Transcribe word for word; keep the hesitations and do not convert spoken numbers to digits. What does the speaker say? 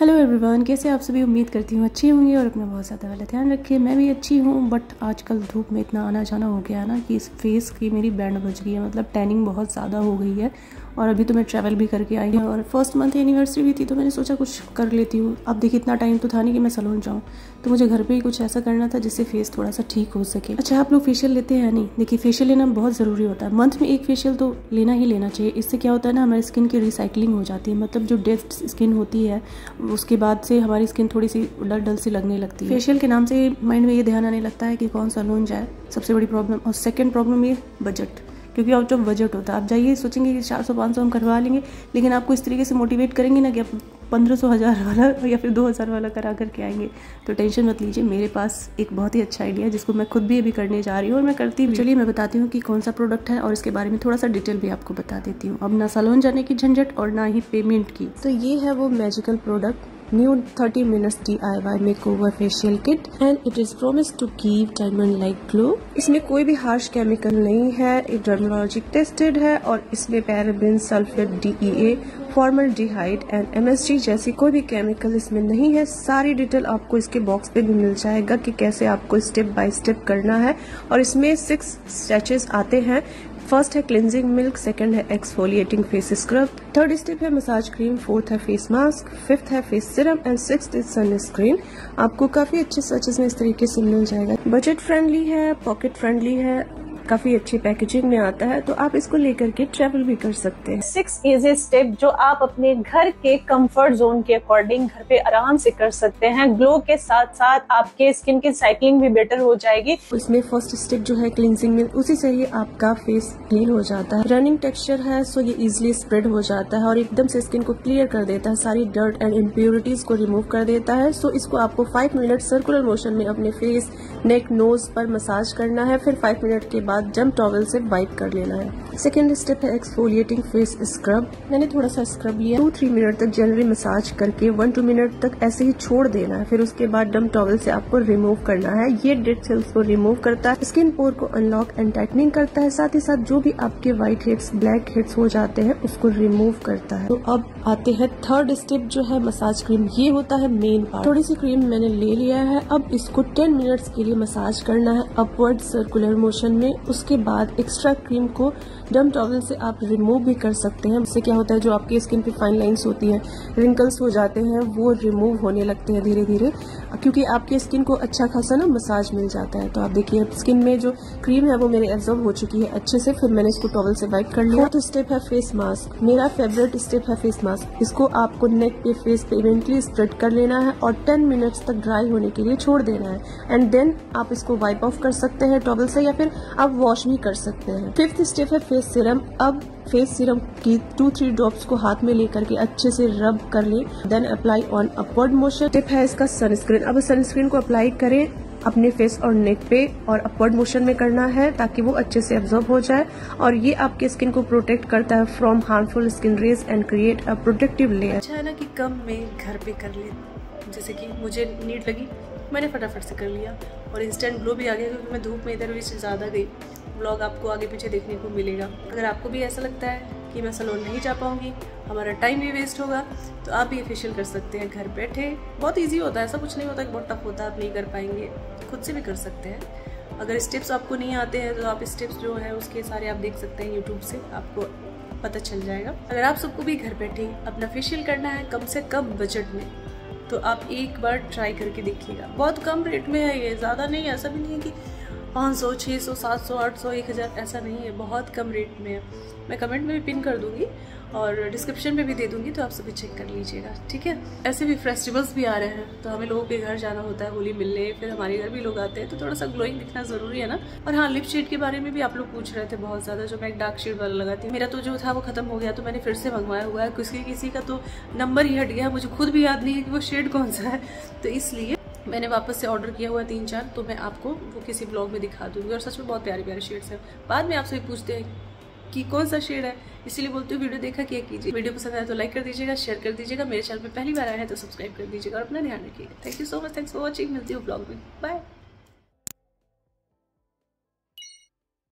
Hello everyone, कैसे आप सभी। उम्मीद करती हूँ अच्छी होंगी और अपना बहुत ज़्यादा वाला ध्यान रखिए। मैं भी अच्छी हूँ, बट आजकल धूप में इतना आना जाना हो गया है ना कि इस फेस की मेरी बैंड बज गई है। मतलब टैनिंग बहुत ज़्यादा हो गई है। और अभी तो मैं ट्रैवल भी करके आई हूँ और फर्स्ट मंथ एनिवर्सरी भी थी, तो मैंने सोचा कुछ कर लेती हूँ। अब देखिए इतना टाइम तो था नहीं कि मैं सैलून जाऊँ, तो मुझे घर पे ही कुछ ऐसा करना था जिससे फेस थोड़ा सा ठीक हो सके। अच्छा, आप लोग फेशियल लेते हैं नहीं? देखिए फेशियल लेना बहुत ज़रूरी होता है। मंथ में एक फेशियल तो लेना ही लेना चाहिए। इससे क्या होता है ना, हमारी स्किन की रिसाइकलिंग हो जाती है। मतलब जो डेड स्किन होती है उसके बाद से हमारी स्किन थोड़ी सी डल डल सी लगने लगती है। फेशियल के नाम से माइंड में ये ध्यान आने लगता है कि कौन सैलून जाए, सबसे बड़ी प्रॉब्लम। और सेकंड प्रॉब्लम ये बजट, क्योंकि आप जब बजट होता है आप जाइए सोचेंगे कि चार सौ पाँच सौ हम करवा लेंगे, लेकिन आपको इस तरीके से मोटिवेट करेंगे ना कि आप पंद्रह सौ हज़ार वाला या फिर दो हज़ार वाला करा करके आएंगे। तो टेंशन मत लीजिए, मेरे पास एक बहुत ही अच्छा आइडिया है जिसको मैं खुद भी अभी करने जा रही हूँ और मैं करती भी। चलिए मैं बताती हूँ कि कौन सा प्रोडक्ट है और इसके बारे में थोड़ा सा डिटेल भी आपको बता देती हूँ। अब ना सैलून जाने की झंझट और ना ही पेमेंट की। तो ये है वो magical product, new thirty minutes D I Y makeover facial kit and it is promise to give diamond like glow. इसमें कोई भी हार्श केमिकल नहीं है, ये डर्मोलॉजी टेस्टेड है और इसमें paraben, sulphate, D E A, formaldehyde and M S G जैसी कोई भी केमिकल इसमें नहीं है। सारी डिटेल आपको इसके बॉक्स पे भी मिल जाएगा कि कैसे आपको स्टेप बाय स्टेप करना है। और इसमें सिक्स स्टेचेस आते हैं। फर्स्ट है क्लिनजिंग मिल्क, सेकंड है exfoliating face scrub, third step है मसाज क्रीम, फोर्थ है फेस मास्क, फिफ्थ है face serum and sixth is sunscreen. आपको काफी अच्छे सचेस में इस तरीके से मिल जाएगा। बजट फ्रेंडली है, पॉकेट फ्रेंडली है, काफी अच्छी पैकेजिंग में आता है, तो आप इसको लेकर के ट्रेवल भी कर सकते हैं। सिक्स इजी स्टेप जो आप अपने घर के कंफर्ट जोन के अकॉर्डिंग घर पे आराम से कर सकते हैं। ग्लो के साथ साथ आपके स्किन की साइक्लिंग भी बेटर हो जाएगी। इसमें फर्स्ट स्टेप जो है क्लींजिंग में, उसी से ही आपका फेस क्लीन हो जाता है। रनिंग टेक्सचर है, सो ये इजिली स्प्रेड हो जाता है और एकदम से स्किन को क्लियर कर देता है, सारी डर्ट एंड इम्प्योरिटीज को रिमूव कर देता है। सो इसको आपको फाइव मिनट सर्कुलर मोशन में अपने फेस, नेक, नोज पर मसाज करना है। फिर फाइव मिनट के बाद जंप टॉवल से वाइप कर लेना है। सेकेंड स्टेप है एक्सफोलिएटिंग फेस स्क्रब। मैंने थोड़ा सा स्क्रब लिया, टू थ्री मिनट तक जनरली मसाज करके वन टू मिनट तक ऐसे ही छोड़ देना है। फिर उसके बाद डंप टॉवल से आपको रिमूव करना है। ये डेड सेल्स को रिमूव करता है, स्किन पोर को अनलॉक एंड टाइटनिंग करता है, साथ ही साथ जो भी आपके व्हाइट हेड्स, ब्लैक हेड्स हो जाते हैं उसको रिमूव करता है। तो अब आते हैं थर्ड स्टेप जो है मसाज क्रीम। ये होता है मेन पार्ट। थोड़ी सी क्रीम मैंने ले लिया है, अब इसको टेन मिनट्स के लिए मसाज करना है अपवर्ड सर्कुलर मोशन में। उसके बाद एक्स्ट्रा क्रीम को डंप टॉवल से आप रिमूव भी कर सकते हैं। इससे क्या होता है, जो आपकी स्किन पे फाइन लाइंस होती हैं, रिंकल्स हो जाते हैं, वो रिमूव होने लगते हैं धीरे धीरे, क्योंकि आपकी स्किन को अच्छा खासा ना मसाज मिल जाता है। तो आप देखिए स्किन में जो क्रीम है वो मेरे एब्जॉर्ब हो चुकी है अच्छे से। फिर मैंने इसको टॉवल से वाइप कर लिया। फोर्थ स्टेप है फेस मास्क। मेरा फेवरेट स्टेप है फेस मास्क। इसको आपको नेक पे, फेस पे इवेंटली स्प्रेड कर लेना है और टेन मिनट्स तक ड्राई होने के लिए छोड़ देना है एंड देन आप इसको वाइप ऑफ कर सकते हैं टॉवल से, या फिर आप वॉश भी कर सकते हैं। फिफ्थ स्टेप है फेस सिरम। अब फेस सिरम की टू थ्री ड्रॉप्स को हाथ में लेकर के अच्छे से रब कर लें, then apply on upward motion. Tip है इसका सनस्क्रीन। अब सनस्क्रीन को अप्लाई करें अपने फेस और नेक पे और अपवर्ड मोशन में करना है ताकि वो अच्छे से एब्जॉर्ब हो जाए और ये आपके स्किन को प्रोटेक्ट करता है from harmful skin rays and create a protective layer. अच्छा है ना कि कम में घर पे कर ले, जैसे कि मुझे नीड लगी मैंने फटाफट से कर लिया और इंस्टेंट ग्लो भी आ गया, क्योंकि मैं धूप में इधर उधर से ज़्यादा गई। व्लॉग आपको आगे पीछे देखने को मिलेगा। अगर आपको भी ऐसा लगता है कि मैं सैलून नहीं जा पाऊंगी, हमारा टाइम भी वेस्ट होगा, तो आप भी ये फेशियल कर सकते हैं घर बैठे। बहुत इजी होता है, ऐसा कुछ नहीं होता कि बहुत टफ होता है, आप नहीं कर पाएंगे, खुद से भी कर सकते हैं। अगर स्टेप्स आपको नहीं आते हैं तो आप स्टेप्स जो है उसके सारे आप देख सकते हैं यूट्यूब से, आपको पता चल जाएगा। अगर आप सबको भी घर बैठे अपना फेशियल करना है कम से कम बजट में, तो आप एक बार ट्राई करके देखिएगा। बहुत कम रेट में है ये, ज़्यादा नहीं, ऐसा भी नहीं है कि पाँच सौ, छः सौ, सात सौ, आठ सौ, एक हज़ार, ऐसा नहीं है, बहुत कम रेट में है। मैं कमेंट में भी पिन कर दूंगी और डिस्क्रिप्शन में भी दे दूंगी, तो आप सभी चेक कर लीजिएगा, ठीक है। ऐसे भी फेस्टिवल्स भी आ रहे हैं, तो हमें लोगों के घर जाना होता है होली मिलने, फिर हमारे घर भी लोग आते हैं, तो थोड़ा सा ग्लोइंग दिखना ज़रूरी है ना। और हाँ, लिप शेड के बारे में भी आप लोग पूछ रहे थे बहुत ज़्यादा, जो मैं एक डार्क शेड वाला लगाती हूँ। मेरा तो जो था वो खत्म हो गया, तो मैंने फिर से मंगवाया हुआ है। किसी किसी का तो नंबर ही हट गया, मुझे खुद भी याद नहीं है कि वो शेड कौन सा है, तो इसलिए मैंने वापस से ऑर्डर किया हुआ है तीन चार, तो मैं आपको वो किसी ब्लॉग में दिखा दूंगी। और सच में बहुत प्यारे प्यारे शेड्स हैं। बाद में आपसे भी पूछते हैं कि कौन सा शेड है, इसीलिए बोलती हूँ वीडियो देखा क्या कीजिए। वीडियो पसंद आए तो लाइक कर दीजिएगा, शेयर कर दीजिएगा। मेरे चैनल पे पहली बार आया है तो सब्सक्राइब कर दीजिएगा और अपना ध्यान रखिएगा। Thank you so much, thanks for watching. मिलती हूँ ब्लॉग में, बाय।